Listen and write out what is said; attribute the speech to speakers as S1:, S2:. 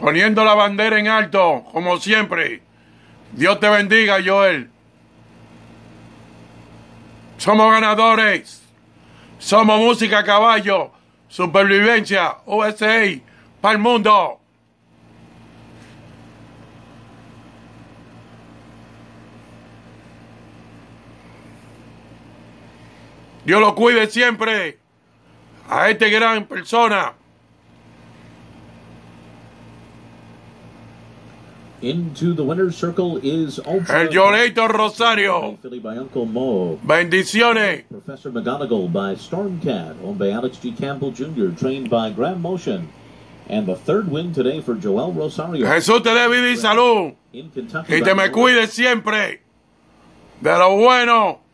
S1: Poniendo la bandera en alto, como siempre. Dios te bendiga, Joel. Somos ganadores. Somos música a caballo. Supervivencia. USA. Para el mundo. Dios lo cuide siempre. A esta gran persona.
S2: Into the winner's circle is
S1: El Yoleito Rosario.
S2: by Uncle Mo.
S1: Bendiciones.
S2: Professor McGonagall by Stormcat, owned by Alex G. Campbell Jr., trained by Grand Motion. And the third win today for Joel Rosario.
S1: Jesús te dé vida y salud.
S2: In Kentucky
S1: Y te me cuide siempre de lo bueno